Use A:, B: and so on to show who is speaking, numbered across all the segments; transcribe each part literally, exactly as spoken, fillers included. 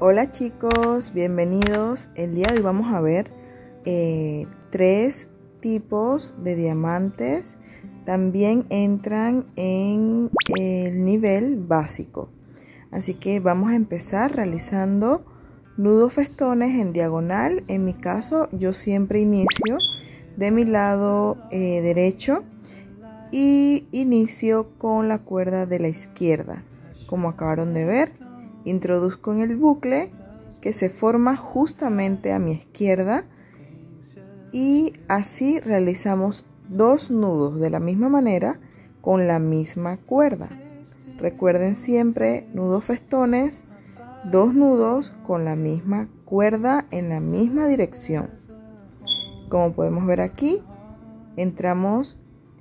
A: Hola chicos, bienvenidos. El día de hoy vamos a ver eh, tres tipos de diamantes. También entran en el nivel básico. Así que vamos a empezar realizando nudos festones en diagonal. En mi caso yo siempre inicio de mi lado eh, derecho y inicio con la cuerda de la izquierda. Como acabaron de ver, introduzco en el bucle que se forma justamente a mi izquierda y así realizamos dos nudos de la misma manera con la misma cuerda. Recuerden siempre nudos festones, dos nudos con la misma cuerda en la misma dirección. Como podemos ver aquí, entramos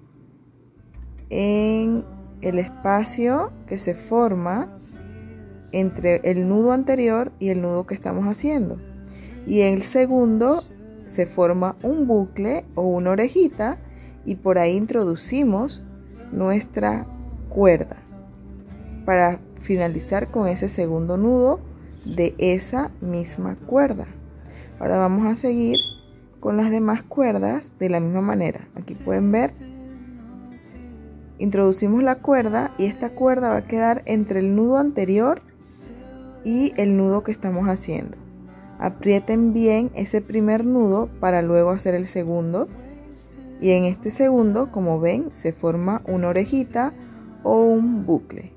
A: en el espacio que se forma entre el nudo anterior y el nudo que estamos haciendo, y en el segundo se forma un bucle o una orejita y por ahí introducimos nuestra cuerda para finalizar con ese segundo nudo de esa misma cuerda. Ahora vamos a seguir con las demás cuerdas de la misma manera. Aquí pueden ver, introducimos la cuerda y esta cuerda va a quedar entre el nudo anterior y el nudo que estamos haciendo. Aprieten bien ese primer nudo para luego hacer el segundo, y en este segundo, como ven, se forma una orejita o un bucle.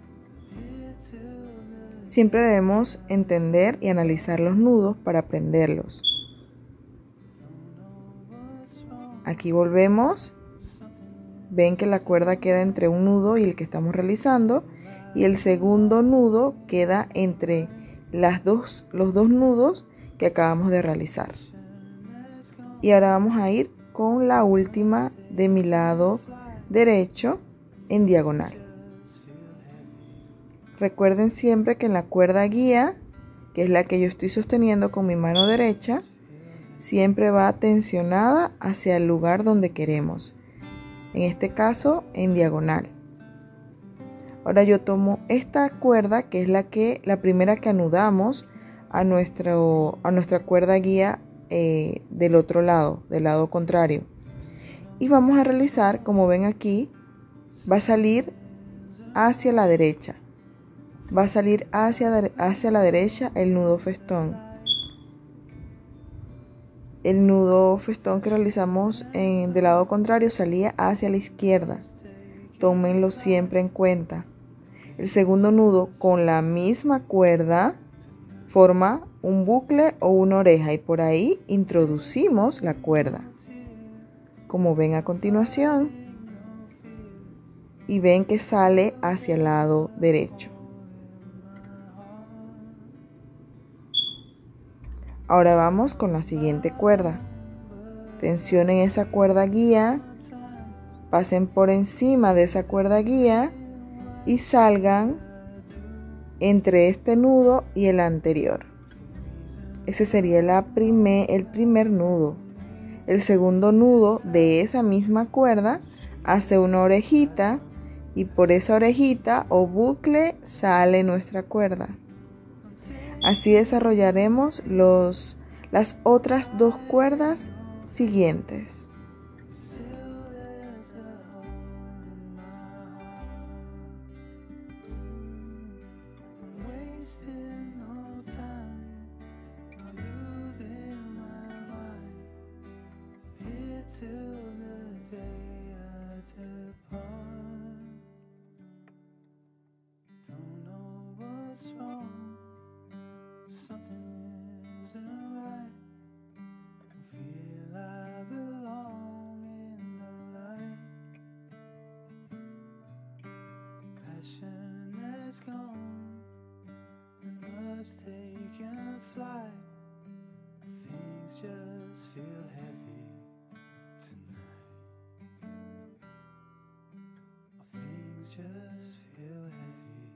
A: Siempre debemos entender y analizar los nudos para aprenderlos. Aquí volvemos. Ven que la cuerda queda entre un nudo y el que estamos realizando, y el segundo nudo queda entre las dos, los dos nudos que acabamos de realizar. Y ahora vamos a ir con la última de mi lado derecho en diagonal. Recuerden siempre que en la cuerda guía, que es la que yo estoy sosteniendo con mi mano derecha, siempre va tensionada hacia el lugar donde queremos. En este caso, en diagonal. Ahora yo tomo esta cuerda, que es la que la primera que anudamos a nuestro a nuestra cuerda guía eh, del otro lado, del lado contrario, y vamos a realizar, como ven aquí, va a salir hacia la derecha, va a salir hacia hacia la derecha el nudo festón. El nudo festón que realizamos en, del lado contrario salía hacia la izquierda. Tómenlo siempre en cuenta. El segundo nudo con la misma cuerda forma un bucle o una oreja y por ahí introducimos la cuerda, como ven a continuación, y ven que sale hacia el lado derecho. Ahora vamos con la siguiente cuerda. Tensionen esa cuerda guía, pasen por encima de esa cuerda guía y salgan entre este nudo y el anterior. Ese sería la primer, el primer nudo. El segundo nudo de esa misma cuerda hace una orejita y por esa orejita o bucle sale nuestra cuerda. Así desarrollaremos los, las otras dos cuerdas siguientes.
B: Taking flight, things just feel heavy tonight. Things just feel heavy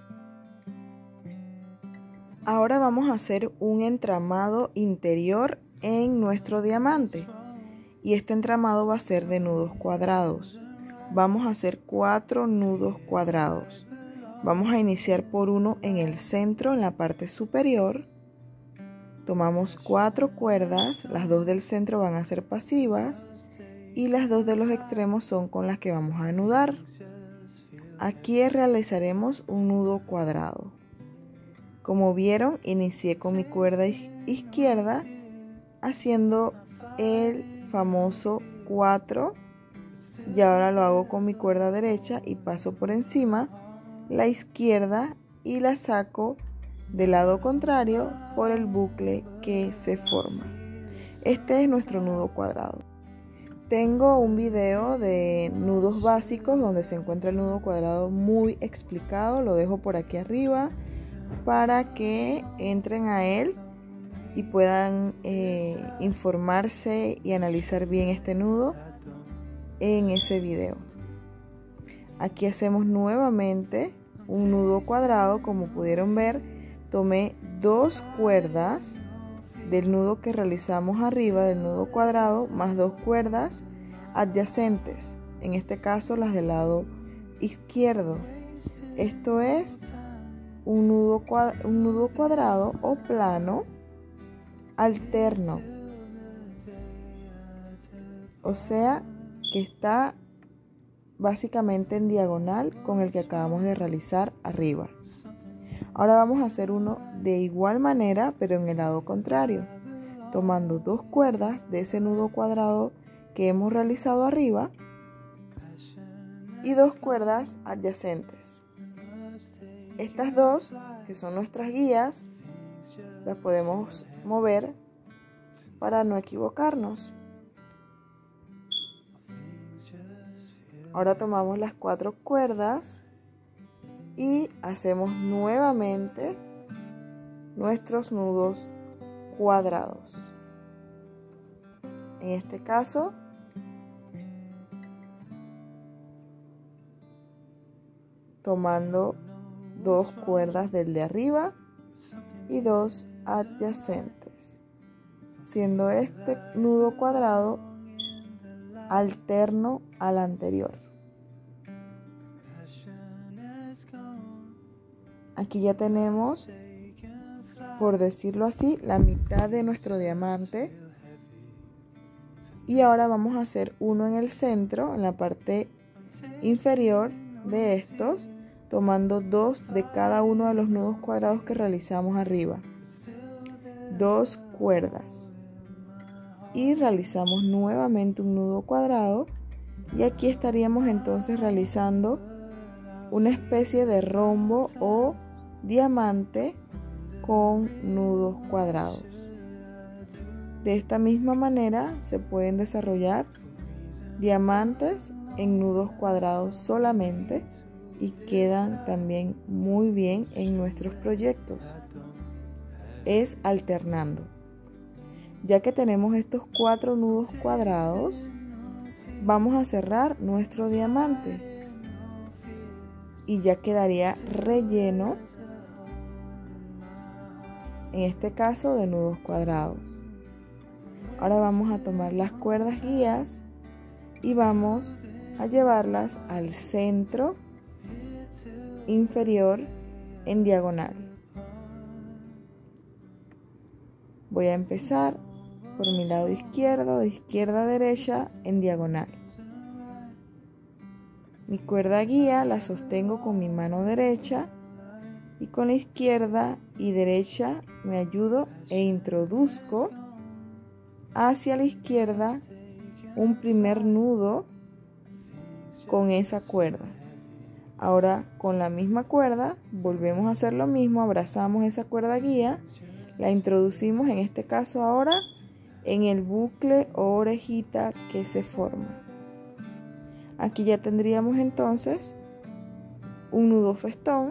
A: Ahora vamos a hacer un entramado interior en nuestro diamante. Y este entramado va a ser de nudos cuadrados. Vamos a hacer cuatro nudos cuadrados. Vamos a iniciar por uno en el centro, en la parte superior. Tomamos cuatro cuerdas, las dos del centro van a ser pasivas y las dos de los extremos son con las que vamos a anudar. Aquí realizaremos un nudo cuadrado. Como vieron, inicié con mi cuerda izquierda haciendo el famoso cuatro y ahora lo hago con mi cuerda derecha y paso por encima la izquierda y la saco del lado contrario por el bucle que se forma. Este es nuestro nudo cuadrado. Tengo un video de nudos básicos donde se encuentra el nudo cuadrado muy explicado. Lo dejo por aquí arriba para que entren a él y puedan eh, informarse y analizar bien este nudo en ese video. Aquí hacemos nuevamente un nudo cuadrado. Como pudieron ver, tomé dos cuerdas del nudo que realizamos arriba del nudo cuadrado más dos cuerdas adyacentes, en este caso las del lado izquierdo. Esto es un nudo, un nudo cuadrado o plano alterno, o sea que está básicamente en diagonal con el que acabamos de realizar arriba. Ahora vamos a hacer uno de igual manera pero en el lado contrario, tomando dos cuerdas de ese nudo cuadrado que hemos realizado arriba y dos cuerdas adyacentes. Estas dos, que son nuestras guías, las podemos mover para no equivocarnos. Ahora tomamos las cuatro cuerdas y hacemos nuevamente nuestros nudos cuadrados. En este caso, tomando dos cuerdas del de arriba y dos adyacentes, siendo este nudo cuadrado alterno al anterior. Aquí ya tenemos, por decirlo así, la mitad de nuestro diamante. Y ahora vamos a hacer uno en el centro, en la parte inferior de estos, tomando dos de cada uno de los nudos cuadrados que realizamos arriba. Dos cuerdas. Y realizamos nuevamente un nudo cuadrado. Y aquí estaríamos entonces realizando una especie de rombo o diamante con nudos cuadrados. De esta misma manera se pueden desarrollar diamantes en nudos cuadrados solamente y quedan también muy bien en nuestros proyectos. Es alternando. Ya que tenemos estos cuatro nudos cuadrados, vamos a cerrar nuestro diamante y ya quedaría relleno, en este caso de nudos cuadrados. Ahora vamos a tomar las cuerdas guías y vamos a llevarlas al centro inferior en diagonal. Voy a empezar por mi lado izquierdo, de izquierda a derecha en diagonal. Mi cuerda guía la sostengo con mi mano derecha y con la izquierda y derecha me ayudo e introduzco hacia la izquierda un primer nudo con esa cuerda. Ahora con la misma cuerda volvemos a hacer lo mismo, abrazamos esa cuerda guía, la introducimos en este caso ahora en el bucle o orejita que se forma. Aquí ya tendríamos entonces un nudo festón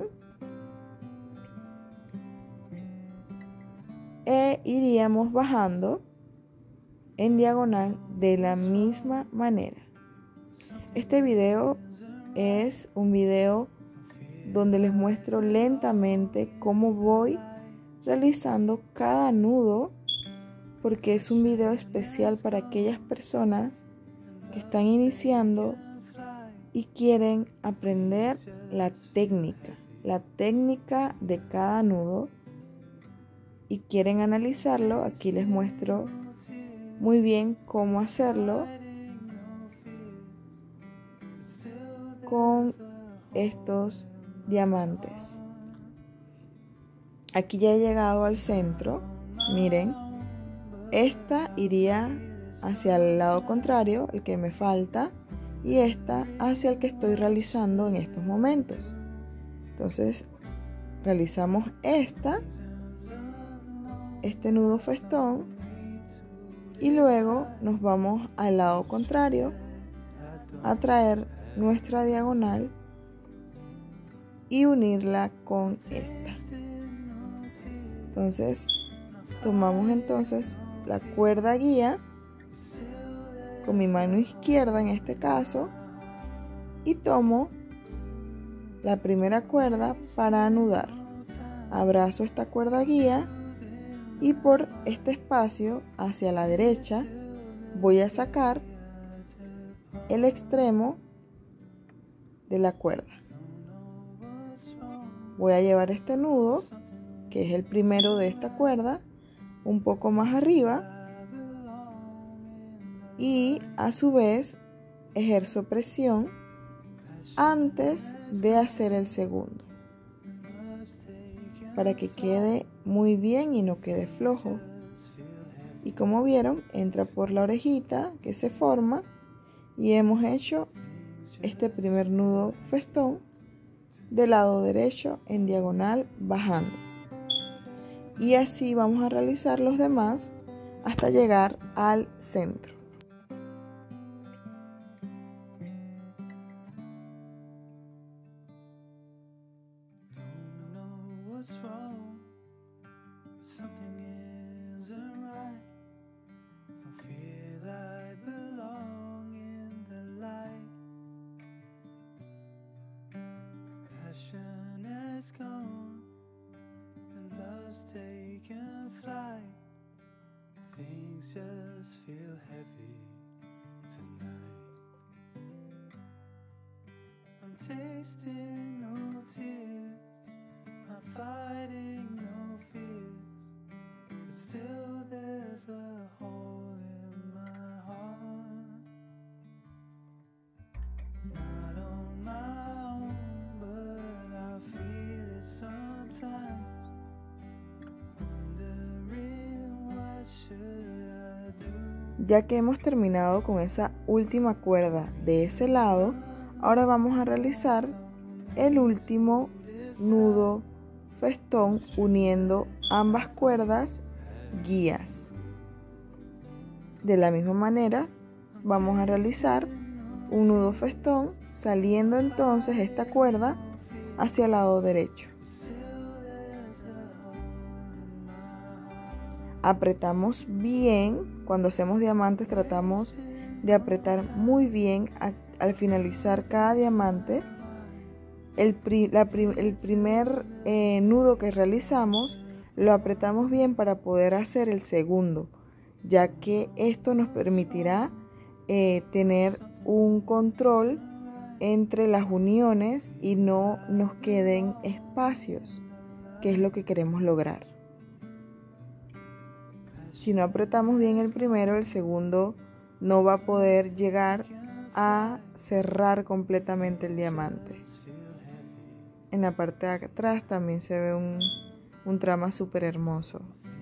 A: e iríamos bajando en diagonal de la misma manera. Este video es un video donde les muestro lentamente cómo voy realizando cada nudo porque es un video especial para aquellas personas que están iniciando y quieren aprender la técnica, la técnica de cada nudo y quieren analizarlo. Aquí les muestro muy bien cómo hacerlo con estos diamantes. Aquí ya he llegado al centro. Miren, esta iría hacia el lado contrario, el que me falta, y esta hacia el que estoy realizando en estos momentos. Entonces realizamos esta, este nudo festón, y luego nos vamos al lado contrario a traer nuestra diagonal y unirla con esta. Entonces tomamos entonces la cuerda guía con mi mano izquierda en este caso y tomo la primera cuerda para anudar. Abrazo esta cuerda guía y por este espacio hacia la derecha voy a sacar el extremo de la cuerda. Voy a llevar este nudo, que es el primero de esta cuerda, un poco más arriba y a su vez ejerzo presión antes de hacer el segundo para que quede muy bien y no quede flojo. Y como vieron, entra por la orejita que se forma y hemos hecho este primer nudo festón del lado derecho en diagonal bajando. Y así vamos a realizar los demás hasta llegar al centro.
B: Gone and love's taken flight. Things just feel heavy tonight. I'm tasting no tears, I'm fighting no fears, but still there's a hole in my heart. Not on my own, but I feel it sometimes. Wondering what should I do.
A: Ya que hemos terminado con esa última cuerda de ese lado, ahora vamos a realizar el último nudo festón uniendo ambas cuerdas guías. De la misma manera vamos a realizar un nudo festón saliendo entonces esta cuerda hacia el lado derecho. Apretamos bien, cuando hacemos diamantes tratamos de apretar muy bien a, al finalizar cada diamante. El, pri, la, el primer eh, nudo que realizamos lo apretamos bien para poder hacer el segundo, ya que esto nos permitirá eh, tener un control entre las uniones y no nos queden espacios, que es lo que queremos lograr. Si no apretamos bien el primero, el segundo no va a poder llegar a cerrar completamente el diamante. En la parte de atrás también se ve un, un trama súper hermoso.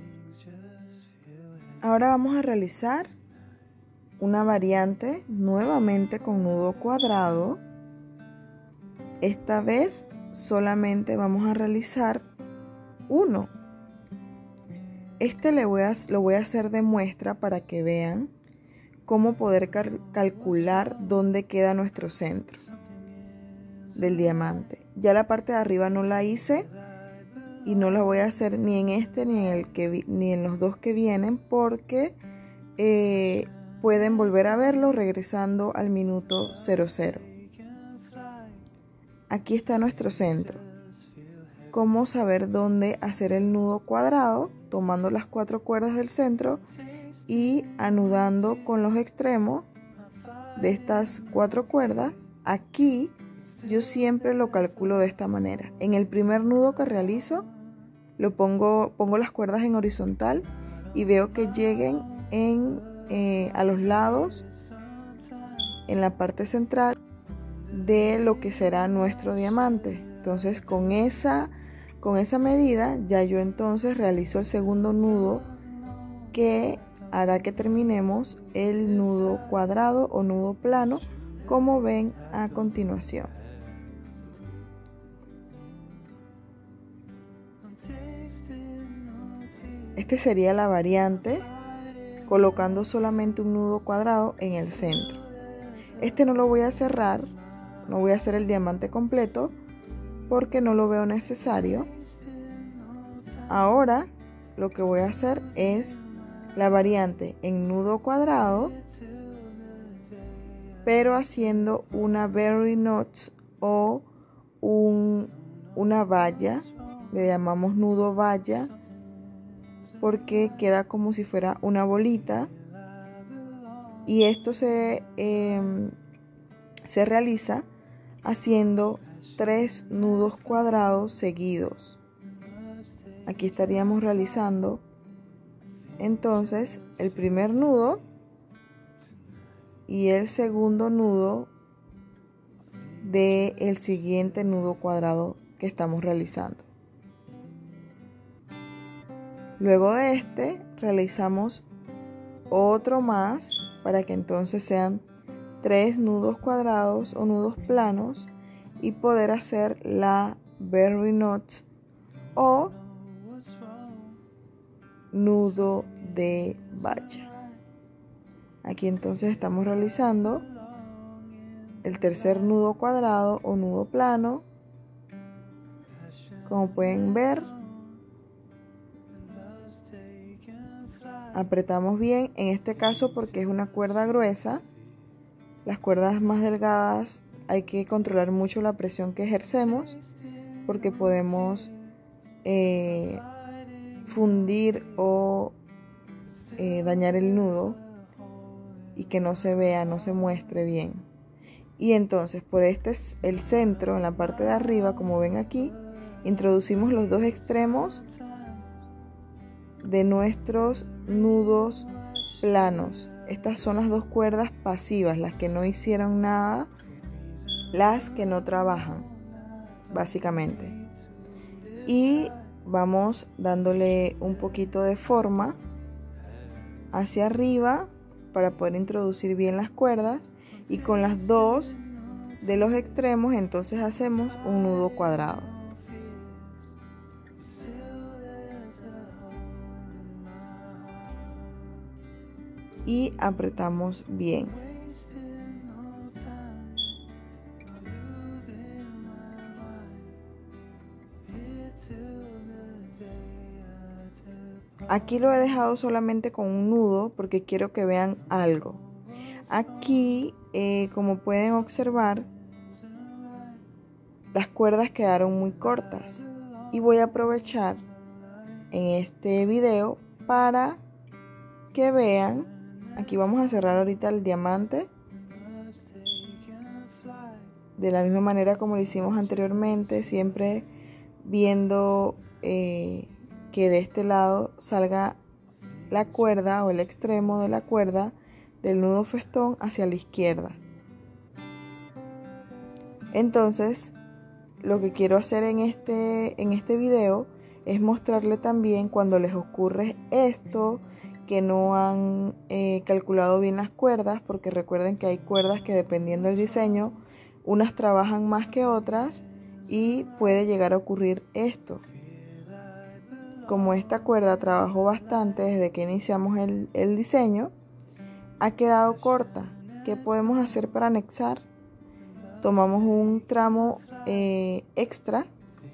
A: Ahora vamos a realizar una variante nuevamente con nudo cuadrado. Esta vez solamente vamos a realizar uno. Este le voy a, lo voy a hacer de muestra para que vean cómo poder cal calcular dónde queda nuestro centro del diamante. Ya la parte de arriba no la hice y no la voy a hacer ni en este ni en, el que, ni en los dos que vienen porque eh, pueden volver a verlo regresando al minuto cero cero. Aquí está nuestro centro. ¿Cómo saber dónde hacer el nudo cuadrado? Tomando las cuatro cuerdas del centro y anudando con los extremos de estas cuatro cuerdas. Aquí yo siempre lo calculo de esta manera. En el primer nudo que realizo, lo pongo, pongo las cuerdas en horizontal y veo que lleguen en, eh, a los lados, en la parte central de lo que será nuestro diamante. Entonces con esa, con esa medida ya yo entonces realizo el segundo nudo que hará que terminemos el nudo cuadrado o nudo plano, como ven a continuación. Este sería la variante, colocando solamente un nudo cuadrado en el centro. Este no lo voy a cerrar, no voy a hacer el diamante completo porque no lo veo necesario. Ahora lo que voy a hacer es la variante en nudo cuadrado, pero haciendo una berry knot o un, una valla, le llamamos nudo valla porque queda como si fuera una bolita, y esto se, eh, se realiza haciendo tres nudos cuadrados seguidos. Aquí estaríamos realizando entonces el primer nudo y el segundo nudo del siguiente nudo cuadrado que estamos realizando. Luego de este realizamos otro más para que entonces sean tres nudos cuadrados o nudos planos y poder hacer la berry knot o nudo de valla. Aquí entonces estamos realizando el tercer nudo cuadrado o nudo plano. Como pueden ver, apretamos bien, en este caso porque es una cuerda gruesa. Las cuerdas más delgadas hay que controlar mucho la presión que ejercemos porque podemos eh, fundir o eh, dañar el nudo y que no se vea, no se muestre bien. Y entonces por este es el centro, en la parte de arriba, como ven aquí, introducimos los dos extremos de nuestros nudos planos. Estas son las dos cuerdas pasivas, las que no hicieron nada, las que no trabajan, básicamente. Y vamos dándole un poquito de forma hacia arriba para poder introducir bien las cuerdas, y con las dos de los extremos entonces hacemos un nudo cuadrado. Y apretamos bien. Aquí lo he dejado solamente con un nudo porque quiero que vean algo. Aquí, eh, como pueden observar, las cuerdas quedaron muy cortas y voy a aprovechar en este video para que vean. Aquí vamos a cerrar ahorita el diamante de la misma manera como lo hicimos anteriormente, siempre viendo eh, que de este lado salga la cuerda o el extremo de la cuerda del nudo festón hacia la izquierda. Entonces lo que quiero hacer en este, en este video es mostrarle también cuando les ocurre esto, que no han eh, calculado bien las cuerdas, porque recuerden que hay cuerdas que dependiendo del diseño, unas trabajan más que otras y puede llegar a ocurrir esto. Como esta cuerda trabajó bastante desde que iniciamos el, el diseño, ha quedado corta. ¿Qué podemos hacer para anexar? Tomamos un tramo eh, extra.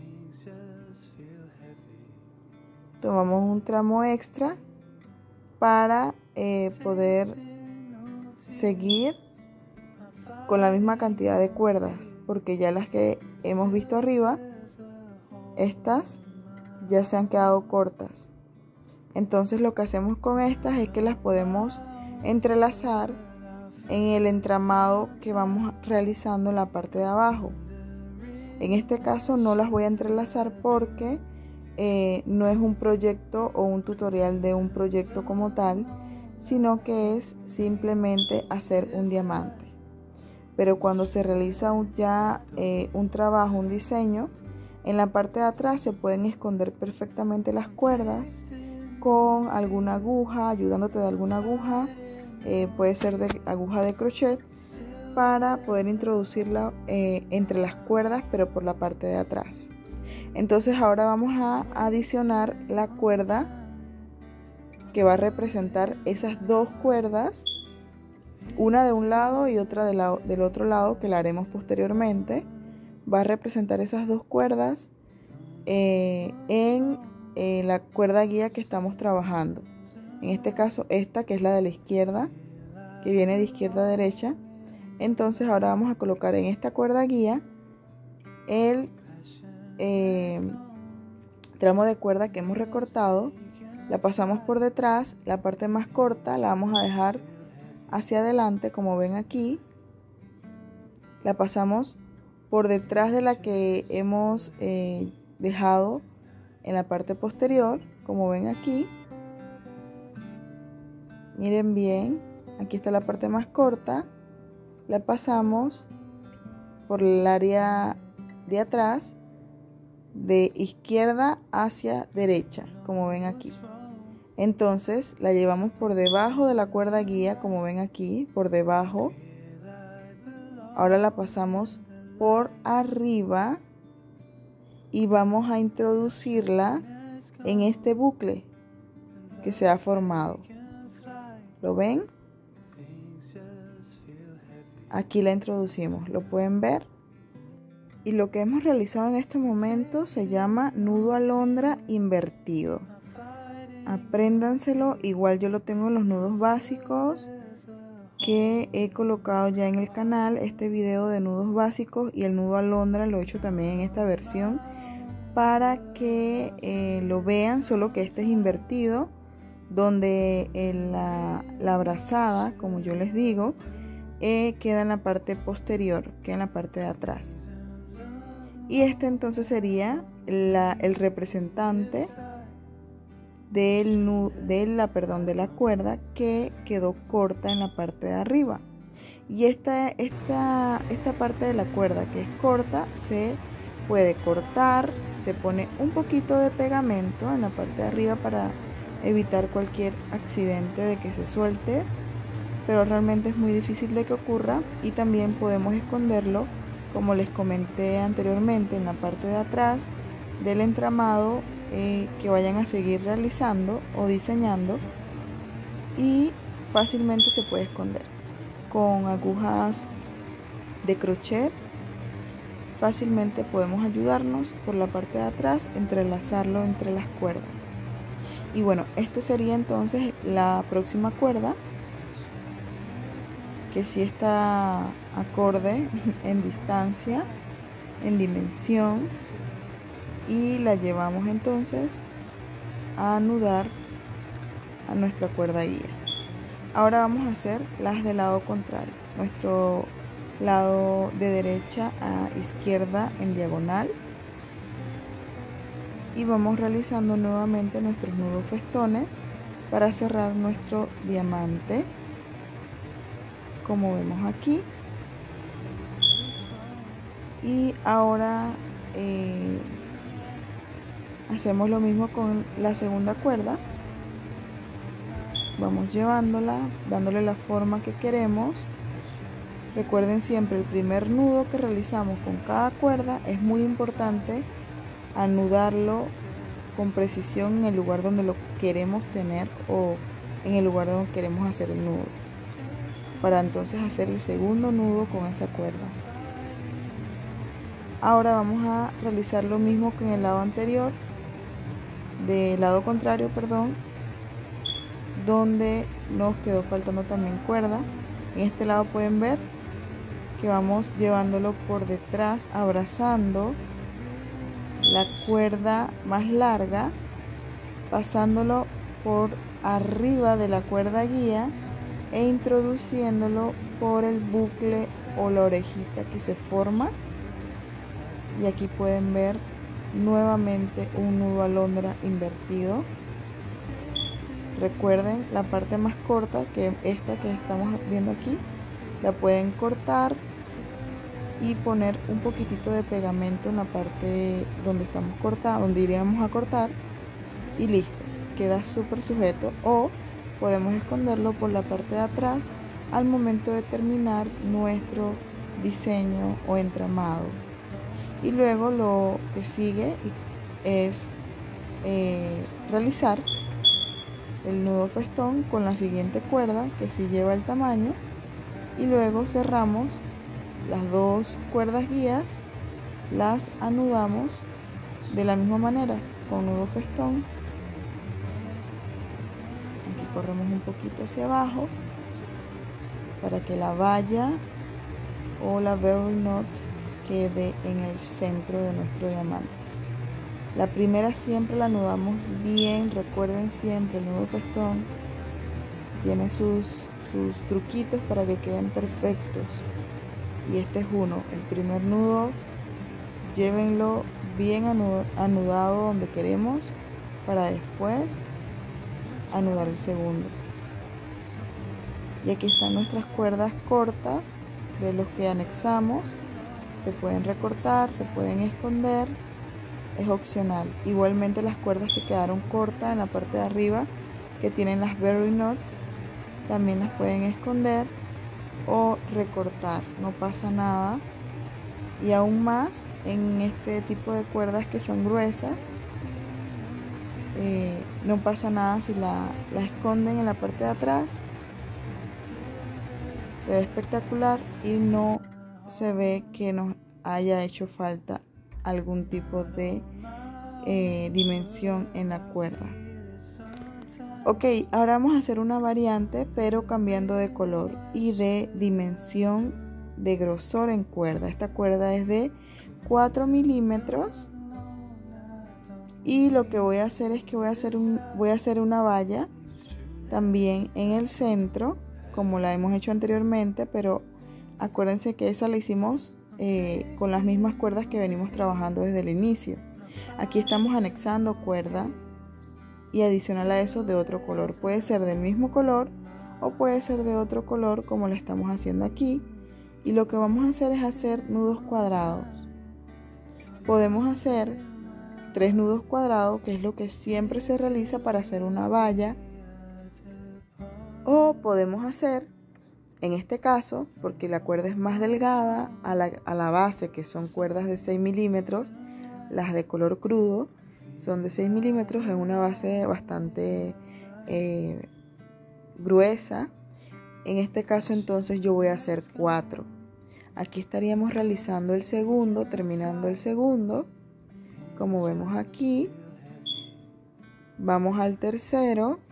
A: Tomamos un tramo extra para eh, poder seguir con la misma cantidad de cuerdas, porque ya las que hemos visto arriba, estas ya se han quedado cortas. Entonces lo que hacemos con estas es que las podemos entrelazar en el entramado que vamos realizando en la parte de abajo. En este caso no las voy a entrelazar porque eh, no es un proyecto o un tutorial de un proyecto como tal, sino que es simplemente hacer un diamante. Pero cuando se realiza un, ya eh, un trabajo, un diseño, en la parte de atrás se pueden esconder perfectamente las cuerdas con alguna aguja, ayudándote de alguna aguja, eh, puede ser de aguja de crochet, para poder introducirla eh, entre las cuerdas, pero por la parte de atrás. Entonces ahora vamos a adicionar la cuerda que va a representar esas dos cuerdas, una de un lado y otra del, lado, del otro lado, que la haremos posteriormente. Va a representar esas dos cuerdas eh, en eh, la cuerda guía que estamos trabajando. En este caso esta, que es la de la izquierda, que viene de izquierda a derecha. Entonces ahora vamos a colocar en esta cuerda guía el eh, tramo de cuerda que hemos recortado. La pasamos por detrás, la parte más corta la vamos a dejar hacia adelante, como ven aquí. La pasamos por detrás de la que hemos eh, dejado en la parte posterior, como ven aquí. Miren bien, aquí está la parte más corta. La pasamos por el área de atrás, de izquierda hacia derecha, como ven aquí. Entonces la llevamos por debajo de la cuerda guía, como ven aquí, por debajo. Ahora la pasamos por arriba y vamos a introducirla en este bucle que se ha formado. ¿Lo ven? Aquí la introducimos, ¿lo pueden ver? Y lo que hemos realizado en este momento se llama nudo alondra invertido. Apréndanselo, igual yo lo tengo en los nudos básicos que he colocado ya en el canal. Este video de nudos básicos y el nudo alondra lo he hecho también en esta versión para que eh, lo vean, solo que este es invertido, donde en la, la brazada, como yo les digo, eh, queda en la parte posterior, queda en la parte de atrás. Y este entonces sería la, el representante del nudo, de la, perdón, de la cuerda que quedó corta en la parte de arriba. Y esta, esta, esta parte de la cuerda que es corta se puede cortar, se pone un poquito de pegamento en la parte de arriba para evitar cualquier accidente de que se suelte, pero realmente es muy difícil de que ocurra. Y también podemos esconderlo, como les comenté anteriormente, en la parte de atrás del entramado eh, que vayan a seguir realizando o diseñando, y fácilmente se puede esconder con agujas de crochet. Fácilmente podemos ayudarnos por la parte de atrás, entrelazarlo entre las cuerdas. Y bueno, este sería entonces la próxima cuerda, que sí está acorde en distancia, en dimensión, y la llevamos entonces a anudar a nuestra cuerda guía. Ahora vamos a hacer las del lado contrario, nuestro lado de derecha a izquierda en diagonal, y vamos realizando nuevamente nuestros nudos festones para cerrar nuestro diamante, como vemos aquí. Y ahora eh, hacemos lo mismo con la segunda cuerda. Vamos llevándola, dándole la forma que queremos. Recuerden siempre, el primer nudo que realizamos con cada cuerda es muy importante anudarlo con precisión en el lugar donde lo queremos tener o en el lugar donde queremos hacer el nudo, para entonces hacer el segundo nudo con esa cuerda. Ahora vamos a realizar lo mismo que en el lado anterior, del lado contrario, perdón, donde nos quedó faltando también cuerda. En este lado pueden ver que vamos llevándolo por detrás, abrazando la cuerda más larga, pasándolo por arriba de la cuerda guía e introduciéndolo por el bucle o la orejita que se forma. Y aquí pueden ver nuevamente un nudo alondra invertido. Recuerden, la parte más corta, que esta que estamos viendo aquí, la pueden cortar y poner un poquitito de pegamento en la parte donde estamos cortando, donde iríamos a cortar, y listo, queda súper sujeto. O podemos esconderlo por la parte de atrás al momento de terminar nuestro diseño o entramado. Y luego lo que sigue es eh, realizar el nudo festón con la siguiente cuerda, que sí lleva el tamaño, y luego cerramos las dos cuerdas guías, las anudamos de la misma manera con nudo festón. Aquí corremos un poquito hacia abajo para que la valla o la bevel knot quede en el centro de nuestro diamante. La primera siempre la anudamos bien. Recuerden siempre, el nudo festón tiene sus, sus truquitos para que queden perfectos, y este es uno. El primer nudo, llévenlo bien anudado donde queremos para después anudar el segundo. Y aquí están nuestras cuerdas cortas de los que anexamos. Se pueden recortar, se pueden esconder, es opcional. Igualmente las cuerdas que quedaron cortas en la parte de arriba, que tienen las bevel knots, también las pueden esconder o recortar, no pasa nada. Y aún más en este tipo de cuerdas que son gruesas, eh, no pasa nada si la, la esconden en la parte de atrás. Se ve espectacular y no se ve que nos haya hecho falta algún tipo de eh, dimensión en la cuerda. Ok, ahora vamos a hacer una variante, pero cambiando de color y de dimensión de grosor en cuerda. Esta cuerda es de cuatro milímetros y lo que voy a hacer es que voy a hacer, un, voy a hacer una valla también en el centro, como la hemos hecho anteriormente, pero acuérdense que esa la hicimos eh, con las mismas cuerdas que venimos trabajando desde el inicio. Aquí estamos anexando cuerda y adicional a eso de otro color. Puede ser del mismo color o puede ser de otro color, como lo estamos haciendo aquí. Y lo que vamos a hacer es hacer nudos cuadrados. Podemos hacer tres nudos cuadrados, que es lo que siempre se realiza para hacer una valla. O podemos hacer, en este caso, porque la cuerda es más delgada a la, a la base, que son cuerdas de seis milímetros, las de color crudo son de seis milímetros en una base bastante eh, gruesa. En este caso entonces yo voy a hacer cuatro. Aquí estaríamos realizando el segundo, terminando el segundo, como vemos aquí. Vamos al tercero.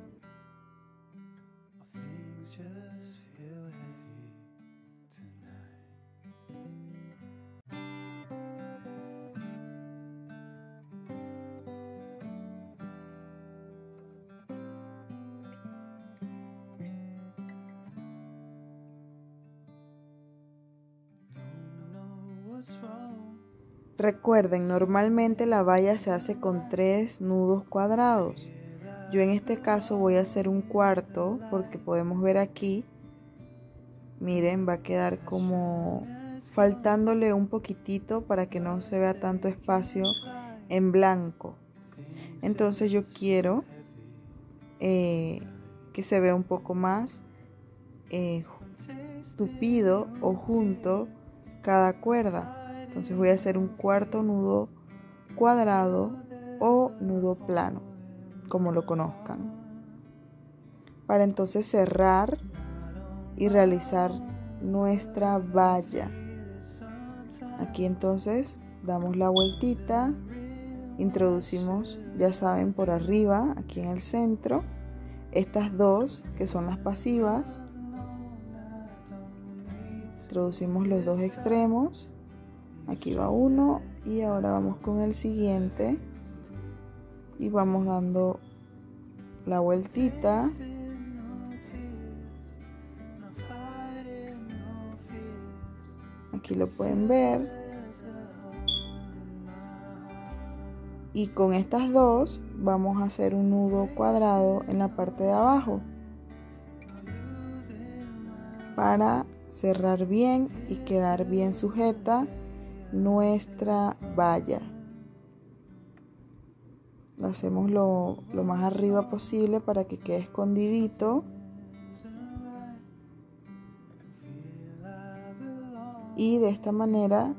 A: Recuerden, normalmente la valla se hace con tres nudos cuadrados. Yo en este caso voy a hacer un cuarto, porque podemos ver aquí, miren, va a quedar como faltándole un poquitito para que no se vea tanto espacio en blanco. Entonces yo quiero eh, que se vea un poco más eh, tupido o junto cada cuerda. Entonces voy a hacer un cuarto nudo cuadrado o nudo plano, como lo conozcan, para entonces cerrar y realizar nuestra valla. Aquí entonces damos la vueltita, introducimos, ya saben, por arriba, aquí en el centro, estas dos que son las pasivas. Introducimos los dos extremos. Aquí va uno y ahora vamos con el siguiente y vamos dando la vueltita. Aquí lo pueden ver. Y con estas dos vamos a hacer un nudo cuadrado en la parte de abajo para cerrar bien y quedar bien sujeta nuestra valla. Lo hacemos lo, lo más arriba posible para que quede escondidito. Y de esta manera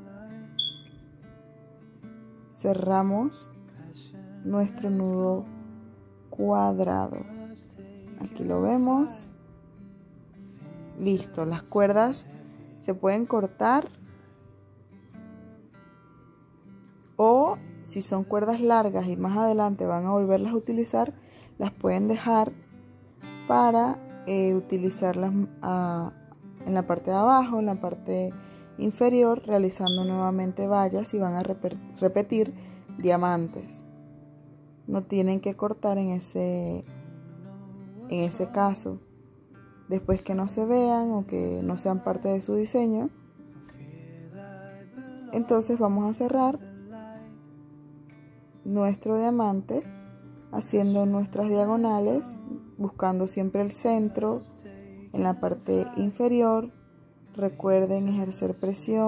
A: cerramos nuestro nudo cuadrado. Aquí lo vemos. Listo, las cuerdas se pueden cortar o si son cuerdas largas y más adelante van a volverlas a utilizar, las pueden dejar para eh, utilizarlas a, en la parte de abajo, en la parte inferior, realizando nuevamente vallas y van a rep- repetir diamantes. No tienen que cortar en ese, en ese caso. Después que no se vean o que no sean parte de su diseño, entonces vamos a cerrar nuestro diamante haciendo nuestras diagonales, buscando siempre el centro en la parte inferior. Recuerden ejercer presión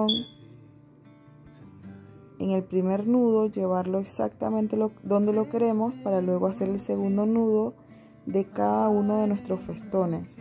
A: en el primer nudo, llevarlo exactamente lo, donde lo queremos para luego hacer el segundo nudo de cada uno de nuestros festones.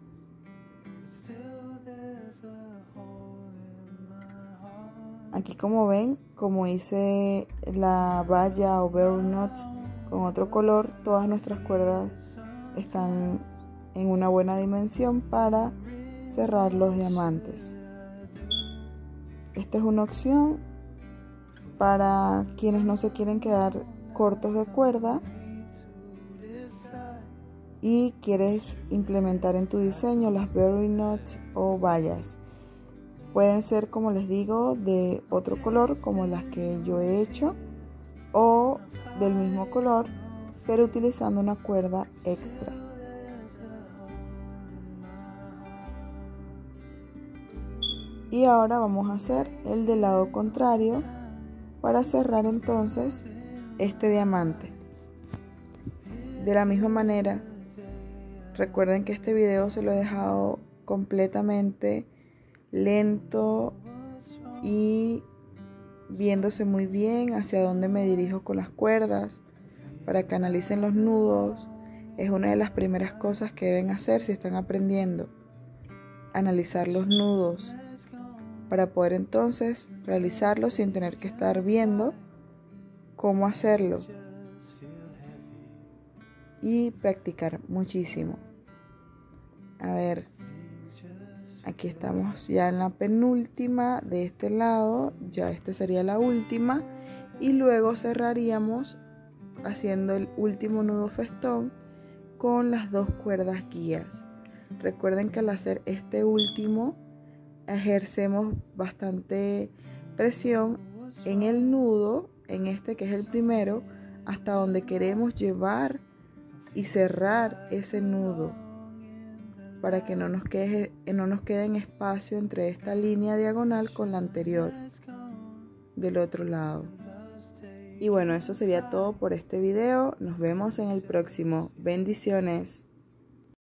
A: Aquí, como ven, como hice la valla o bearing knot con otro color, todas nuestras cuerdas están en una buena dimensión para cerrar los diamantes. Esta es una opción para quienes no se quieren quedar cortos de cuerda y quieres implementar en tu diseño las bearing knots o vallas. Pueden ser, como les digo, de otro color como las que yo he hecho o del mismo color pero utilizando una cuerda extra. Y ahora vamos a hacer el del lado contrario para cerrar entonces este diamante. De la misma manera, recuerden que este video se lo he dejado completamente lento y viéndose muy bien hacia dónde me dirijo con las cuerdas para que analicen los nudos. Es una de las primeras cosas que deben hacer si están aprendiendo, analizar los nudos para poder entonces realizarlo sin tener que estar viendo cómo hacerlo y practicar muchísimo. A ver, aquí estamos ya en la penúltima de este lado, ya esta sería la última y luego cerraríamos haciendo el último nudo festón con las dos cuerdas guías. Recuerden que al hacer este último ejercemos bastante presión en el nudo, en este que es el primero, hasta donde queremos llevar y cerrar ese nudo para que no nos quede, no nos quede en espacio entre esta línea diagonal con la anterior del otro lado. Y bueno, eso sería todo por este video. Nos vemos en el próximo. Bendiciones.